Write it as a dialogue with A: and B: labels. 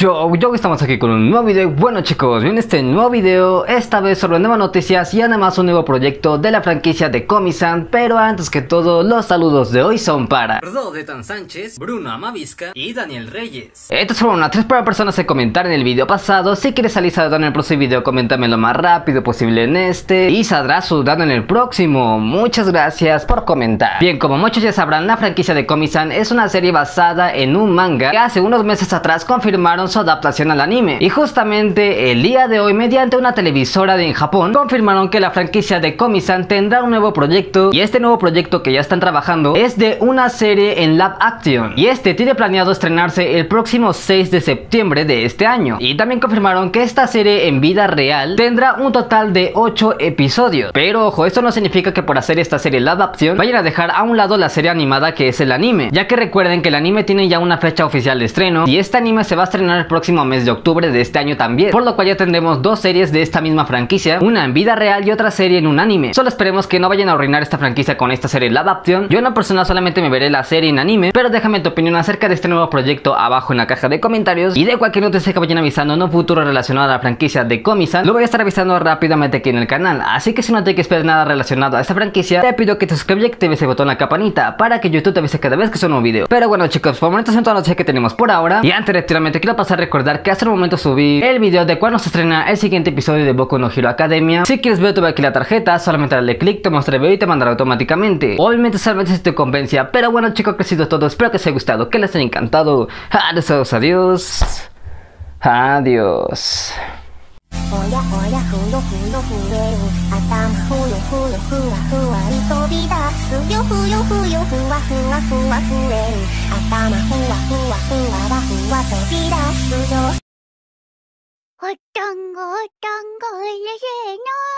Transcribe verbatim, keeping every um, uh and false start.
A: Yo, yo estamos aquí con un nuevo video. Bueno chicos, en este nuevo video, esta vez sobre nuevas noticias y además un nuevo proyecto de la franquicia de Komi-san. Pero antes que todo, los saludos de hoy son para
B: Rodetan Sánchez, Bruno Amavisca y Daniel Reyes.
A: Estas fueron las tres personas que comentaron en el video pasado. Si quieres salir saludando en el próximo video, coméntame lo más rápido posible en este y saldrás saludando en el próximo. Muchas gracias por comentar. Bien, como muchos ya sabrán, la franquicia de Komi-san es una serie basada en un manga que hace unos meses atrás confirmaron su adaptación al anime. Y justamente el día de hoy, mediante una televisora de en Japón, confirmaron que la franquicia de Komi-san tendrá un nuevo proyecto. Y este nuevo proyecto que ya están trabajando es de una serie en live action. Y este tiene planeado estrenarse el próximo seis de septiembre de este año. Y también confirmaron que esta serie en vida real tendrá un total de ocho episodios. Pero ojo, esto no significa que por hacer esta serie live action vayan a dejar a un lado la serie animada que es el anime, ya que recuerden que el anime tiene ya una fecha oficial de estreno y este anime se va a estrenar el próximo mes de octubre de este año también, por lo cual ya tendremos dos series de esta misma franquicia, una en vida real y otra serie en un anime. Solo esperemos que no vayan a arruinar esta franquicia con esta serie live action. Yo en lo personal solamente me veré la serie en anime, pero déjame tu opinión acerca de este nuevo proyecto abajo en la caja de comentarios, y de cualquier noticia que vayan avisando en un futuro relacionado a la franquicia de Komi-san, lo voy a estar avisando rápidamente aquí en el canal. Así que si no te quieres perder nada relacionado a esta franquicia, te pido que te suscribas y actives el botón de la campanita para que YouTube te avise cada vez que suene un video. Pero bueno chicos, por el momento son todas las noticias que tenemos por ahora, y antes de retirarme quiero pasar a recordar que hasta el momento subí el video de cuando se estrena el siguiente episodio de Boku no Hero Academia. Si quieres ver, te voy aquí la tarjeta, solamente dale clic, te mostraré el video y te mandará automáticamente. Obviamente solamente si te convencia, pero bueno chicos, que ha sido todo, espero que os haya gustado, que les haya encantado. Adiós, adiós, adiós.
C: おやおやふよふよふれる頭ふよふよふわふわり飛び出すよふよふよふわふわふわふれる頭ふわふわふわわふわ飛び出すよおっとんごおっとんごいれせーの